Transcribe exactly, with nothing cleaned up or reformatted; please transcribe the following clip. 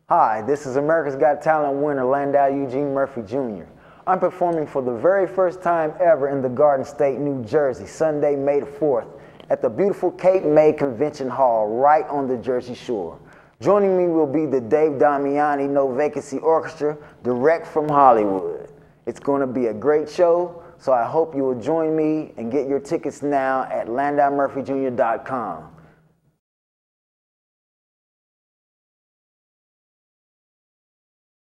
Hi, this is America's Got Talent winner Landau Eugene Murphy Junior I'm performing for the very first time ever in the Garden State, New Jersey, Sunday, May the fourth, at the beautiful Cape May Convention Hall, right on the Jersey Shore. Joining me will be the Dave Damiani No Vacancy Orchestra, direct from Hollywood. It's going to be a great show, so I hope you will join me and get your tickets now at landau murphy junior dot com.